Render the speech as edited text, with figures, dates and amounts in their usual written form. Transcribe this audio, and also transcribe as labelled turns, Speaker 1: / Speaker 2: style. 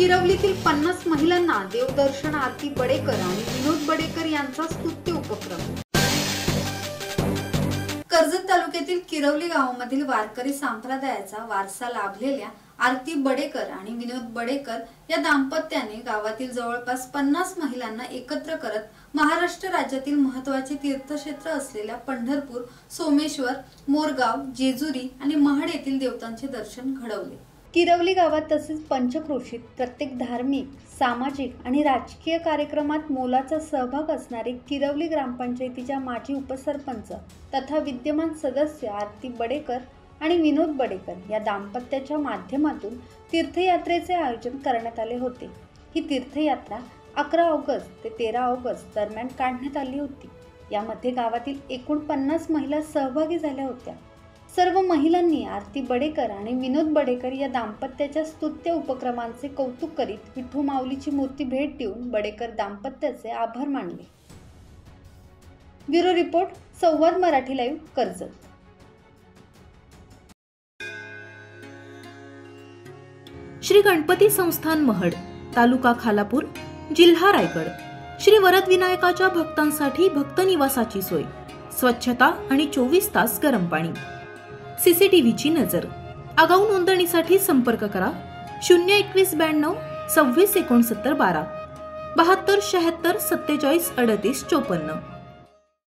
Speaker 1: किरवलीतील 50 महिलांना देवदर्शन आरती बडेकर आणि विनोद बडेकर यांचा स्तुत्य उपक्रम। कर्जत तालुक्यातील किरवली गावामधील वारकरी संप्रदायाचा वारसा लाभलेल्या आरती बडेकर आणि विनोद बडेकर या दाम्पत्याने गावातील जवळपास 50 महिलांना एकत्र करत महाराष्ट्र राज्यातील महत्त्वाचे तीर्थक्षेत्र असलेल्या पंढरपूर, सोमेश्वर, मोरगाव, जेजुरी आणि महड येथील देवतांचे दर्शन घडवले। किरवली गावात तसेच पंचक्रोशीत प्रत्येक धार्मिक, सामाजिक आणि राजकीय कार्यक्रमात मोलाचा सहभाग असणारे किरवली ग्रामपंचायतीच्या माजी उपसरपंच तथा विद्यमान सदस्य आरती बडेकर आणि विनोद बडेकर या दाम्पत्याच्या माध्यमातून तीर्थयात्रेचे आयोजन करण्यात आले होते। ही तीर्थयात्रा 11 ऑगस्ट ते 13 ऑगस्ट दरम्यान काढण्यात आली होती। यामध्ये गावातील एकूण 50 महिला सहभागी झाल्या होत्या। सर्व महिलांनी आरती बडेकर आणि विनोद बडेकर या दाम्पत्याच्या स्तुत्य उपक्रमांचे कौतुक करीत विठू माऊलीची मूर्ती भेट देऊन बडेकर दाम्पत्याचे आभार मानले। Bureau report, Samvad Marathi live, Karjat.
Speaker 2: Shri Ganpati संस्थान महड, तालुका खालापूर, जिल्हा रायगड। श्री वरद विनायकाच्या भक्तांसाठी भक्त निवासाची सोय, स्वच्छता आणि 24 तास गरम पाणी, सीसीटीव्हीची नजर। आगाऊ नोंदणीसाठी संपर्क करा 021 92 26 69 12 72 76 47 38 54।